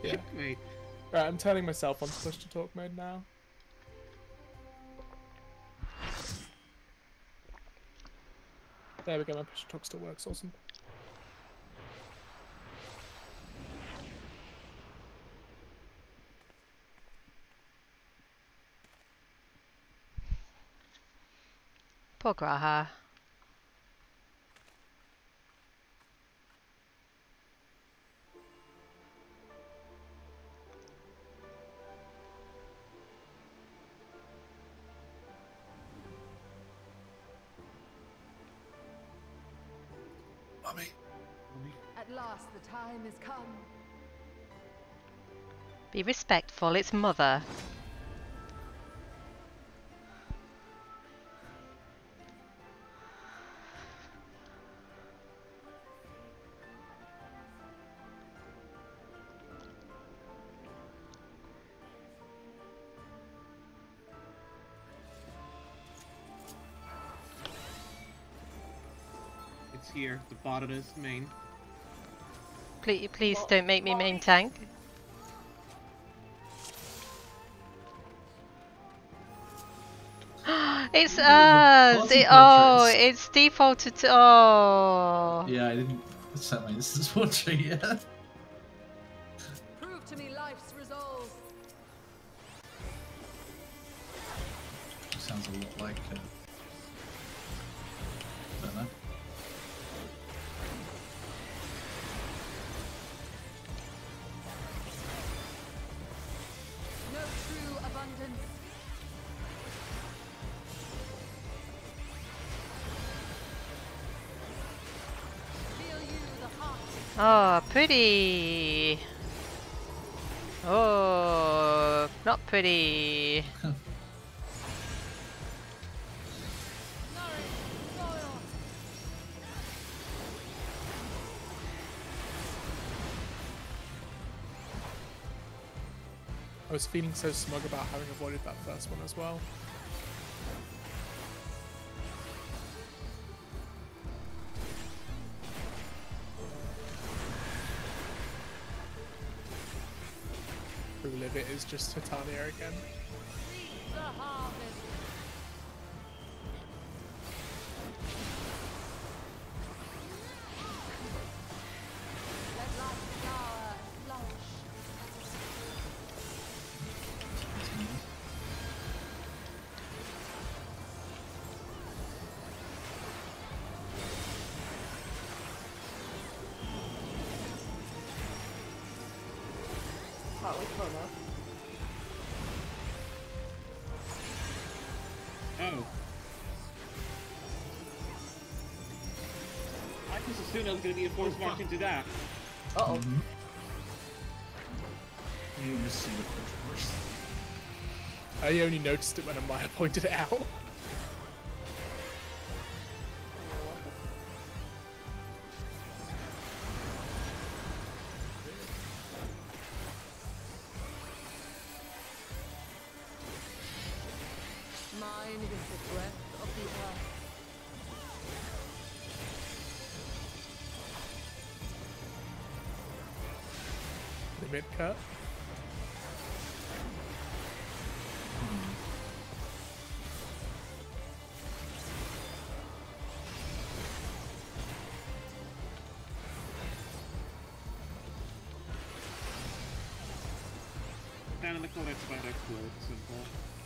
Yeah. Wait. Right, I'm turning myself on to push to talk mode now. There we go, my push to talk still works, awesome. Poor Graha. Mummy. At last the time has come. Be respectful, it's mother. It's here, the bottom is main. Please don't make me main tank. It's us! It's defaulted to. Oh! Yeah, I didn't set my instance portrait yet. Prove to me life's resolve. Sounds a lot like. I don't know. No true abundance. Feel you the heart. Oh, pretty! Oh, not pretty. I was feeling so smug about having avoided that first one as well. Relive it is just Titania again. The harvest. Let life flower and flourish. Oh. I just assumed I was going to be force marked into that. Uh-oh. You just see the first. I only noticed it when Amaya pointed it out. Mine is the breath of the earth. The mid cut. Down in the corner, it's about explode. Simple.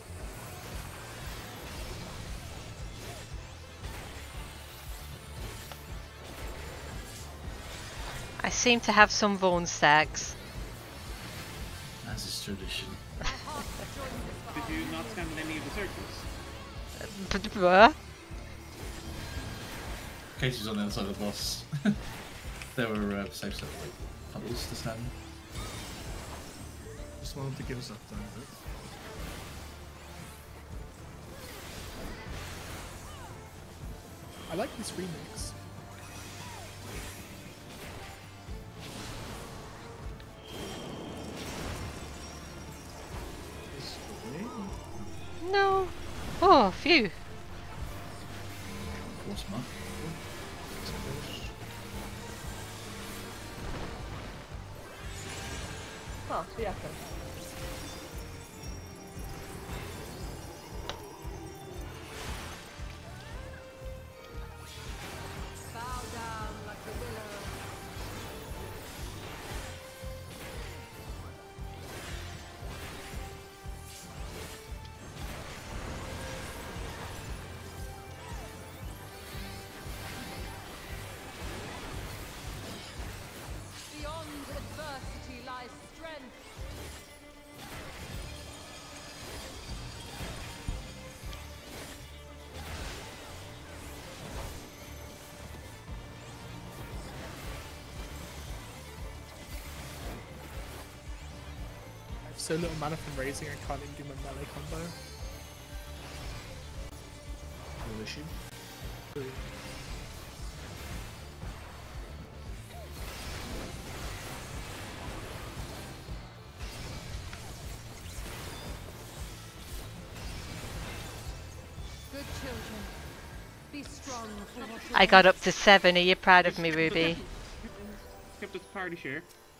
I seem to have some Vaughn stacks. As is tradition. Did you not stand in any of the circles? Casey's on the other side of the boss. There were safe set like puddles to stand. Just wanted to give us that time, right? I like this remix. No. Oh, phew. Force mark. Ja, så jäklar. Bow down like the willow. Beyond adversity lies strength. I have so little mana from raising, I can't even do my melee combo. No issue. Good children, be strong for what you I got up to 7. Are you proud of me, Ruby? Kept its party share.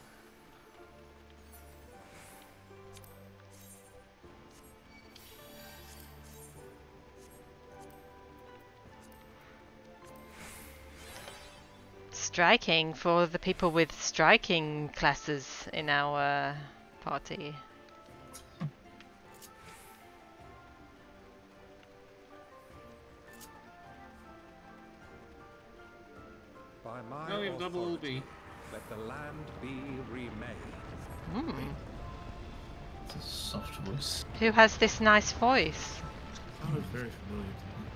Striking for the people with striking classes in our party. By my Now we have double authority, B. let the land be remade. Hmm. It's a soft voice. Who has this nice voice? Sounded very familiar to me.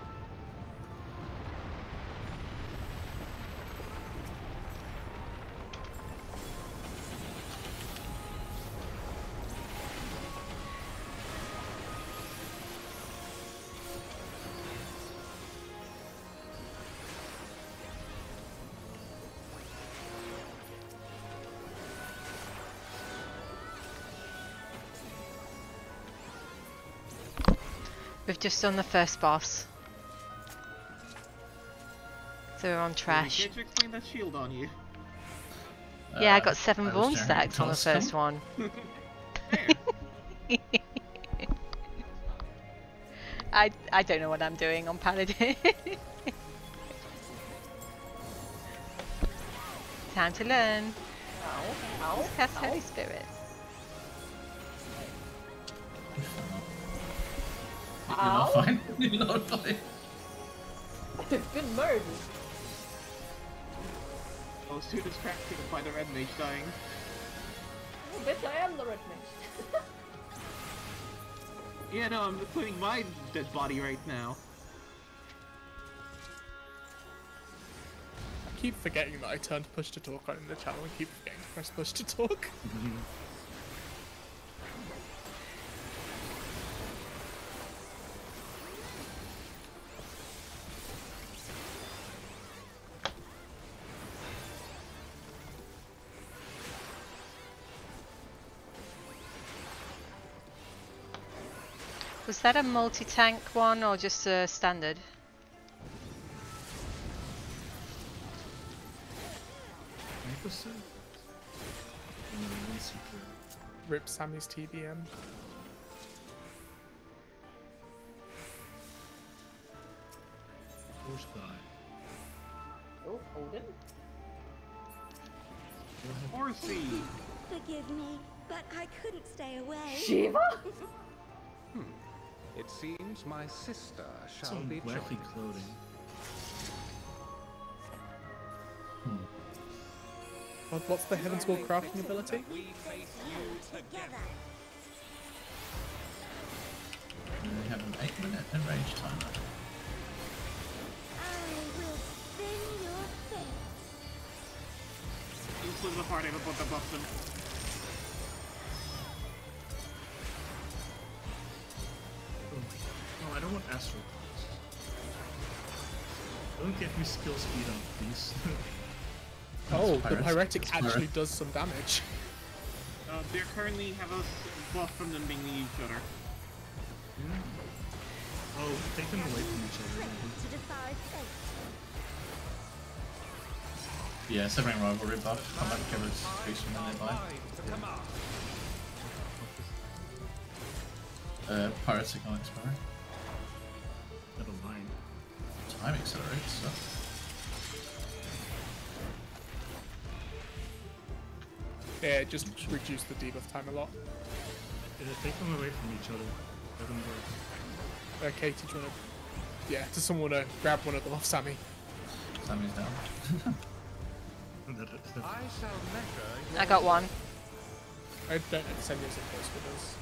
We've just done the first boss. So we're on trash. Can't you explain that shield on you? Yeah, I got 7 I was bone staring stacks at on the John's first scum. one. There. I don't know what I'm doing on paladin. Time to learn. Ow, Just cast Holy Spirit. ow. You're not fine. You're not fine. Good murder. I was too distracted by the red mage dying. Oh, bitch, I am the red mage. Yeah, no, I'm putting my dead body right now. I keep forgetting that I turned push to talk on in the channel and keep forgetting to press push to talk. Was that a multi-tank one or just a standard? Opposite? And then one secret. Rip Sammy's TBM. Horse guy. Oh, Odin. Horsey! Forgive me, but I couldn't stay away. Shiva? It seems my sister shall Some be wacky joined. clothing. What's the Heaven's Will crafting ability? Together. And we have an 8-minute enraged timer. I will spin your fate. This was the part I put the button. Oh, I don't want astral points. Don't get me skill speed up, please. Oh, the Pirates. Pyretic It's actually pirate. does some damage. They currently have us buff from them being each other. Oh, take them away from each other. To defy fate. Yeah, severing rivalry buff. Combat killers increase from when they buy. Pirates can't expire. Never mind. Time accelerates, so. Yeah, just reduce the debuff time a lot. Take them away from each other. Let them work. Katie, do you wanna... Yeah, does someone wanna grab one of them off Sammy? Sammy's down. I shall measure I got one. I don't send yours in close with us.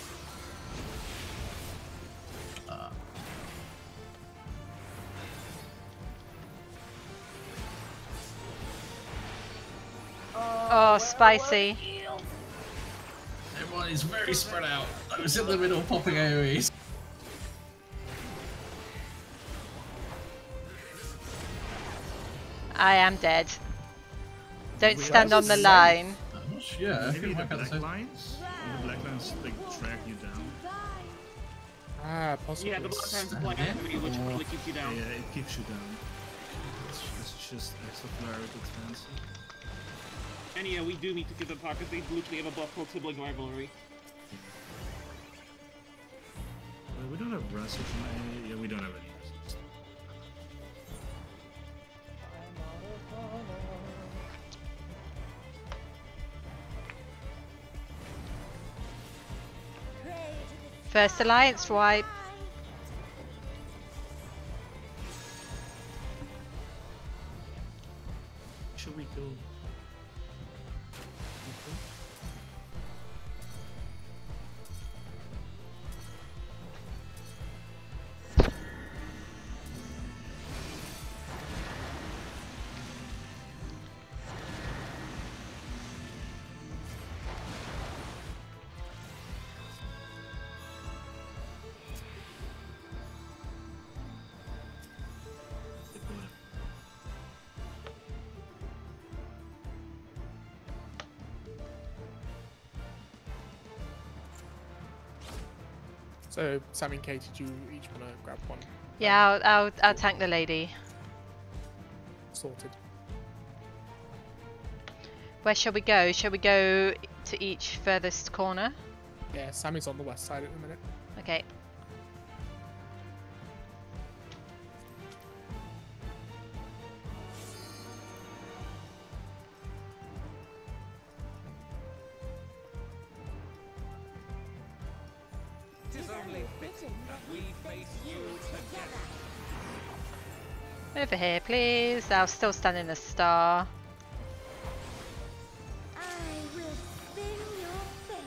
Oh, spicy. Everyone is very spread out. I was in the middle popping AoEs. I am dead. Don't stand on the line. Yeah, Maybe the I can't black say. lines? The black lines like drag you down. Ah, possibly. Yeah, the block times apply activity, which really keeps you down. Yeah, it keeps you down. It's just extra flare with its fancy. And yeah, we do need to give them pockets. They literally have a buff called Sibling Rivalry. We don't have Rasage. Yeah, we don't have any. First alliance wipe. Should we go? So, Sammy and Katie, do you each want to grab one? Yeah, I'll tank the lady. Sorted. Where shall we go? Shall we go to each furthest corner? Yeah, Sammy's on the west side at the minute. Okay. Over here, please. I'll still stand in the star. I will spin your fate.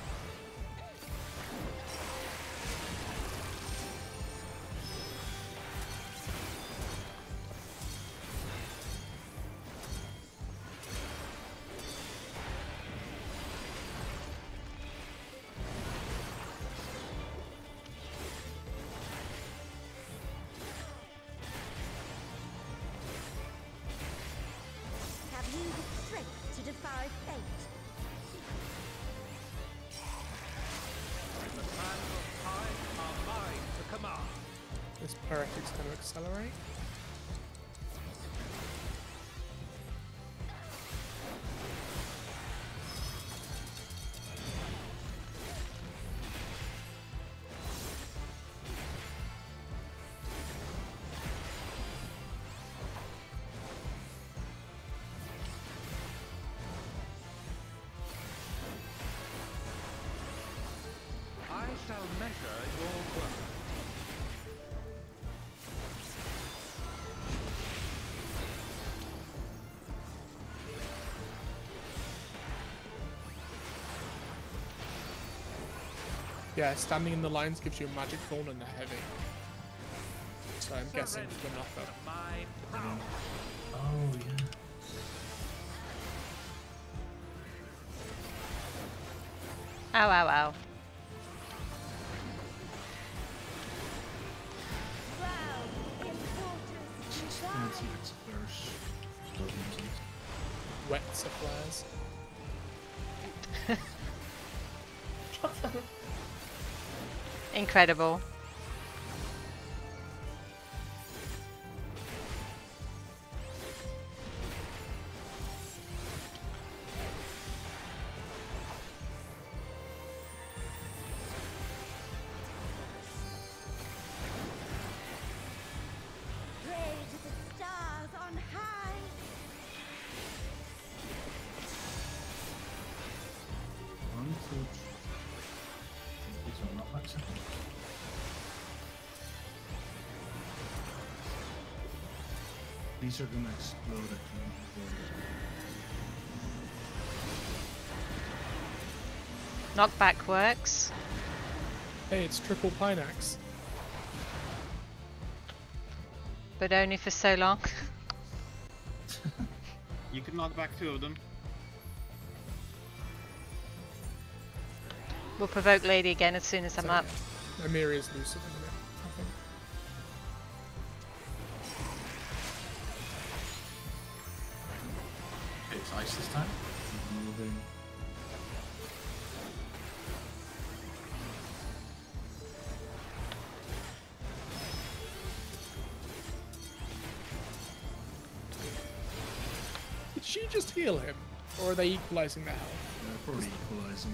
Have you the strength to defy fate? the sands of time are mine to command. This Pyretic's going to accelerate. I shall measure your work. Yeah, standing in the lines gives you a magic thorn and a heavy. So I'm guessing for knockup. My proud. Oh, yeah. Ow, ow, ow. Fancy X flares. Wet flares. Incredible. food. These are not maxing. These are gonna explode at you. Knockback works. Hey, it's triple Pinax. But only for so long. You can knock back 2 of them. We'll provoke Lady again as soon as I'm up. Amiri is lucid in a minute, I think. It's ice this time. Moving. Did she just heal him? Or are they equalizing the health? Probably equalizing.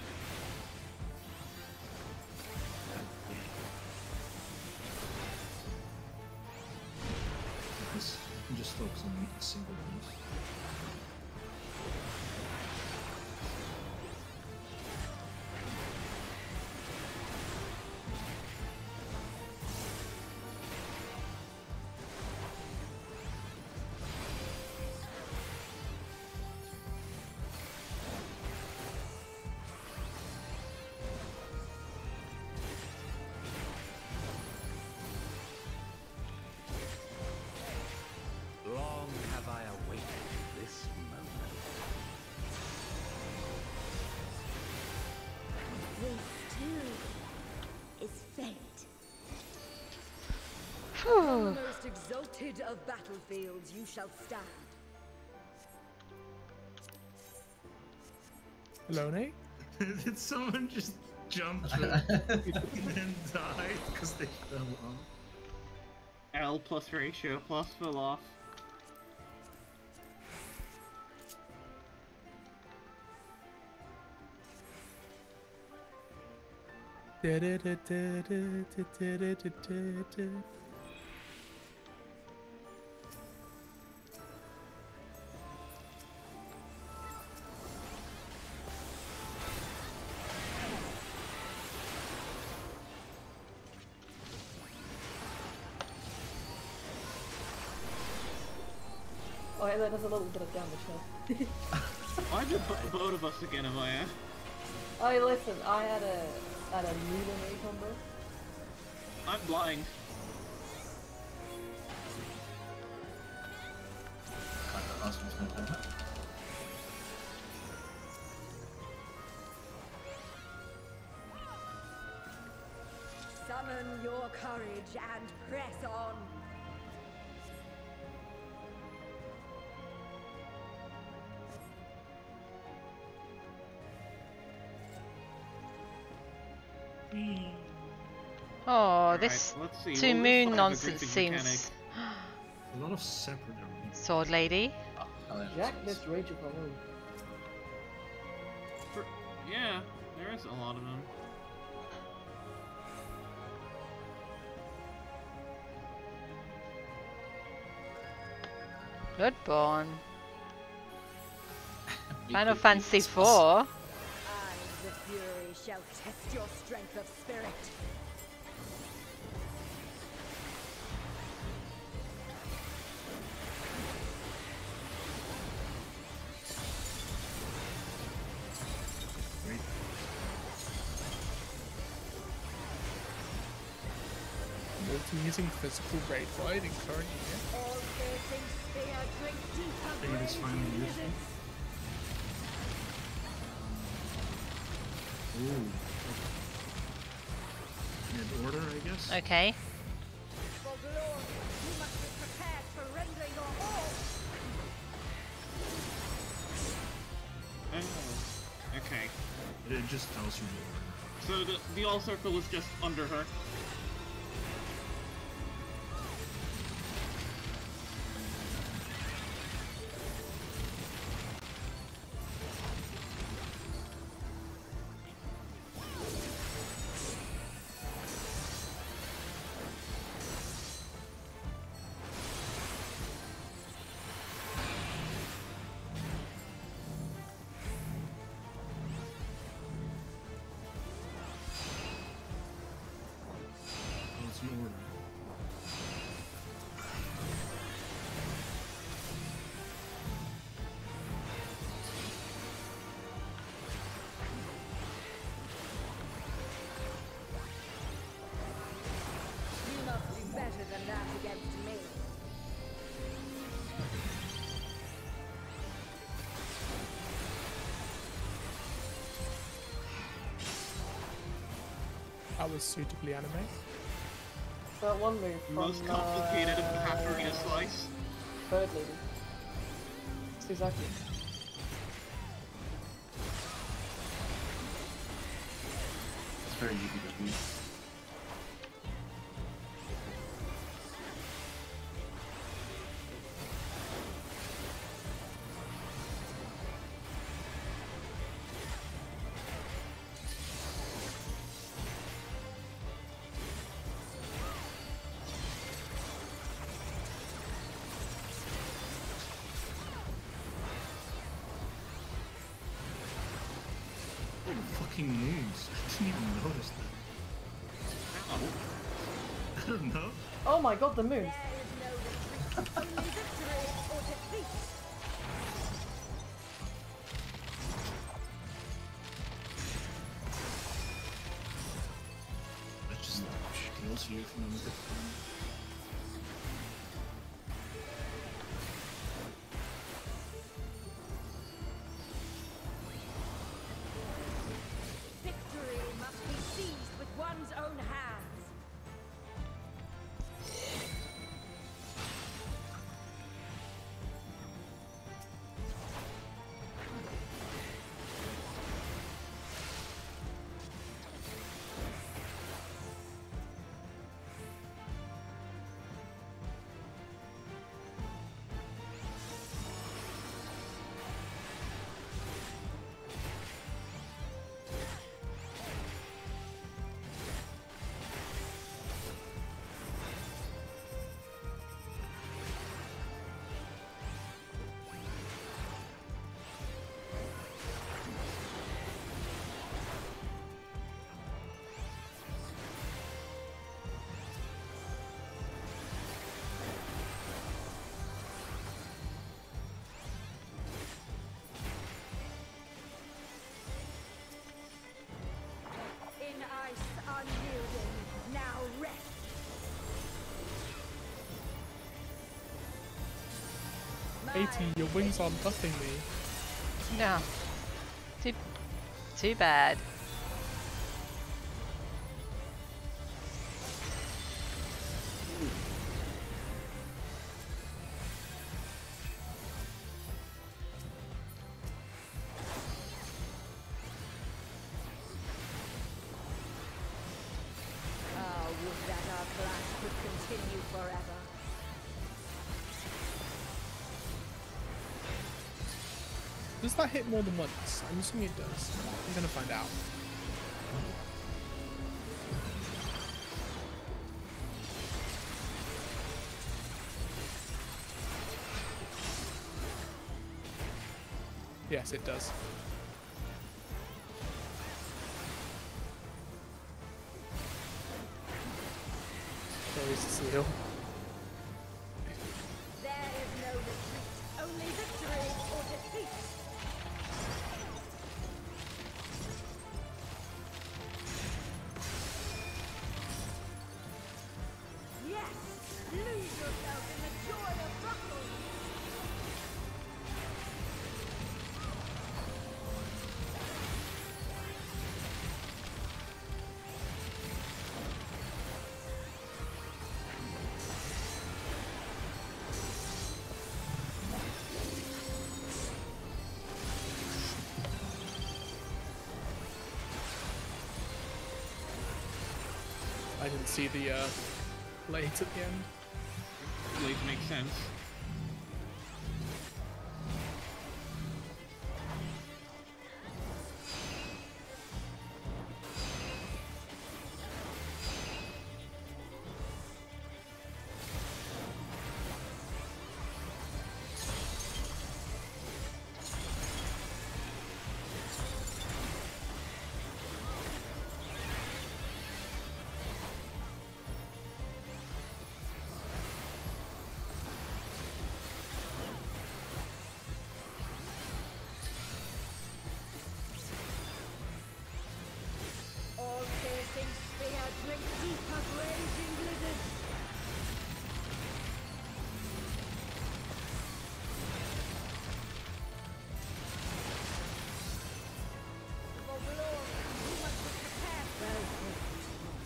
This just focus on a single one. Long have I awaited this moment. This too is fate. Phew. The most exalted of battlefields you shall stand. Hello, Nate? Did someone just jump through and then die because they fell off? L plus ratio plus fill off. Oh, yeah, that does a little bit of damage now. Why'd you put both of us again, Amaya? Oh, listen, I had a melee combo. I'm blind. Last one's gonna do that. Summon your courage and press on. Oh, this Alright, let's see. two Will this moon have a nonsense grouping mechanic? seems. A lot of separate arenas. Sword Lady. Oh, hell yeah. Jack missed Rachel from home. Yeah, there is a lot of them. Bloodborne. Final You- Fantasy it's- 4. I, the Fury, shall test your strength of spirit. Great. Multi-using physical raid wide and current unit. All piercing spear drink deeper Blade is finally useful. Ooh. Mid order, I guess. Okay. For glory, you must be prepared for rendering your all. Oh, okay. It just tells you the order. So the all circle is just under her. That was suitably anime. That one move from Most complicated of the Hatterina slice. Bird Lady. Suzaki. It's very UBW. Fucking moves. I didn't even notice that. I don't know. Oh my god, the moon. There is no retreat, only victory or defeat. That just kills you from the Victory must be seized with one's own hands. In ice unyielding, now rest. Katie, your wings aren't buffing me. No. Too bad. Ah, would that our clash could continue forever. Does that hit more than once? I'm assuming it does. I'm gonna find out. Yes, it does. Sorry, Cecile. There is no retreat, only victory or defeat. Yes! Lose yourself in the joy of battle! I didn't see the blade at the end. Blade makes sense. All piercing spear drink deep of raging blizzard. For glory, you must be prepared. Well,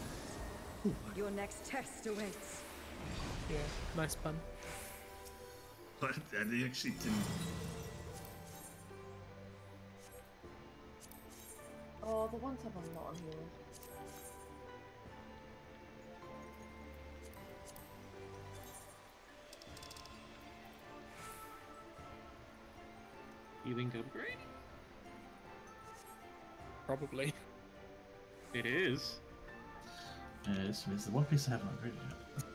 Your next test awaits. Yeah, nice pun. But I actually didn't. Oh, the one tab I'm not on here. Healing upgrade? Probably. It is. It's the one piece I haven't upgraded yet.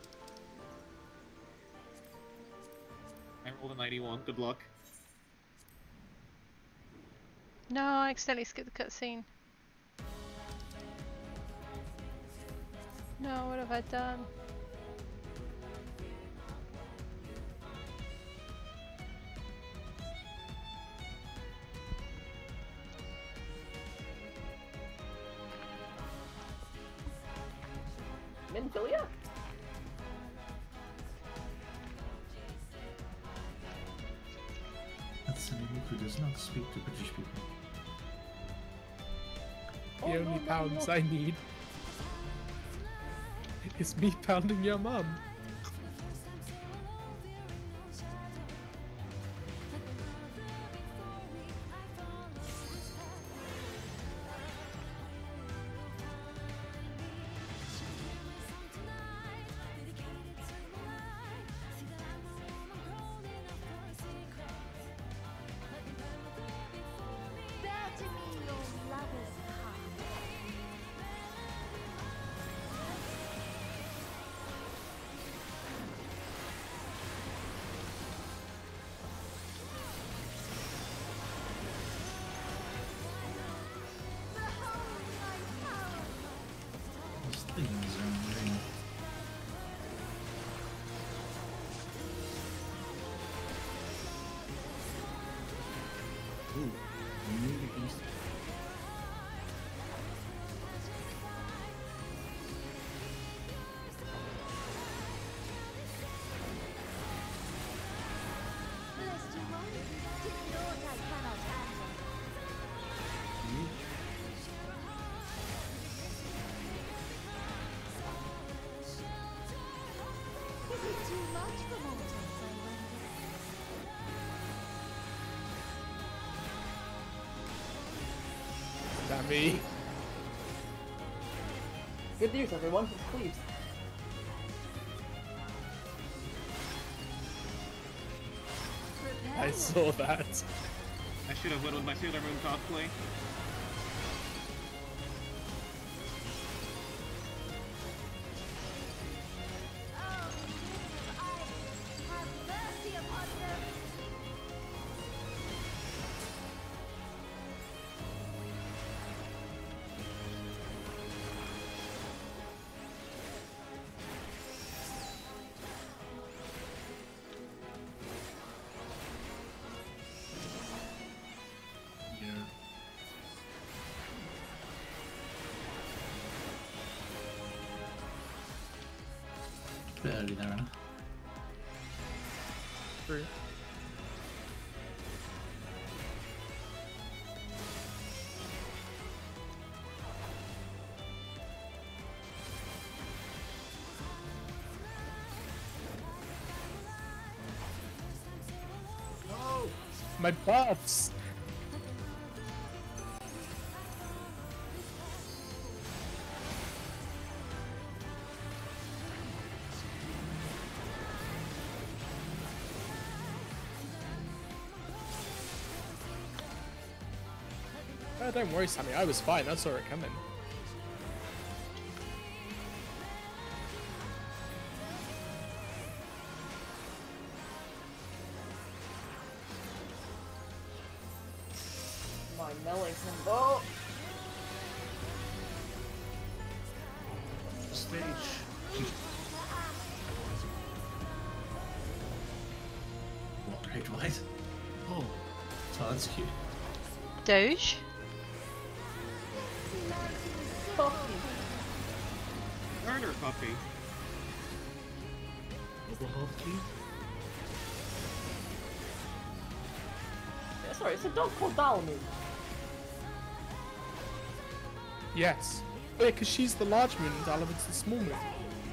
I rolled a 91. Good luck. No, I accidentally skipped the cutscene. No, what have I done? Minfilia? That's an enemy who does not speak to British people. The only pounds I need is me pounding your mum. Bear to me your lover's heart. Behold my power. Those things are moving. Ooh, remove the beast. Lest you worry, take note I cannot handle. Is it too much for mortals, I wonder? Dammy. Good news, everyone. It's Cleaves. I saw that. I should have went with my Sailor Moon cosplay. Have mercy upon them. Yeah. Bit early there, Anna. True. No! My buffs! Oh, don't worry, Sammy. I was fine. I saw it coming. My melee symbol. Stage. What, rage white? Oh, Oh, that's cute. Doge? Puffy. Earner puppy. Bohovki? Yeah, sorry, it's a dog called Dalmu. Yes. Oh, yeah, because she's the large moon and Dalavid's the small moon.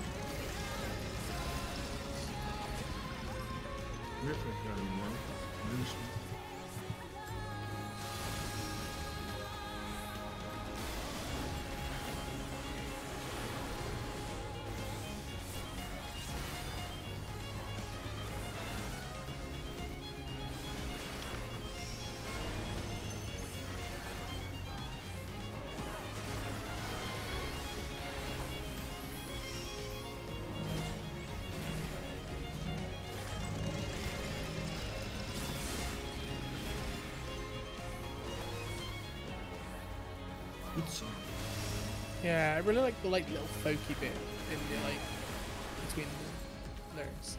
Good song. Yeah, I really like the little folky bit in the between the lyrics.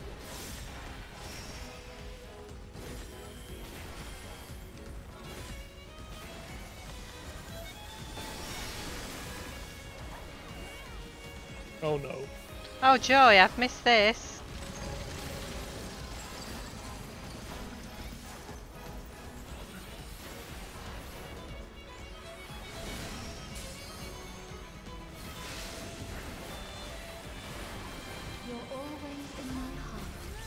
Oh no. Oh joy, I've missed this. You're always in my heart.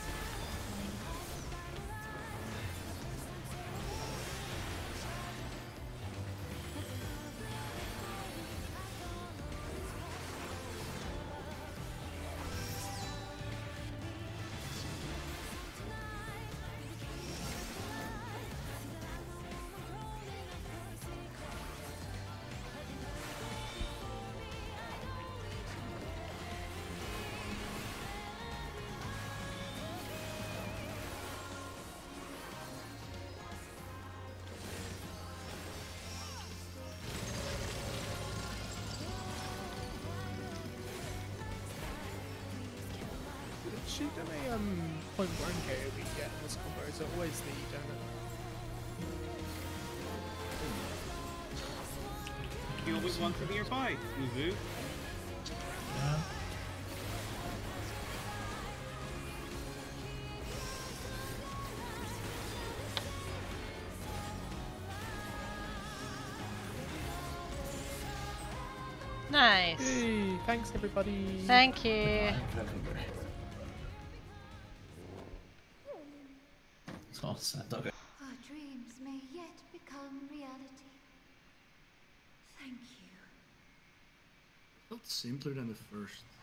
Shoot a point blank AoE get in this combo, is it always the donut? You always want to be nearby, Uvu. Yeah. Nice. Hey, thanks everybody. Thank you. Oh, sad dog. Our dreams may yet become reality. Thank you. Felt simpler than the first.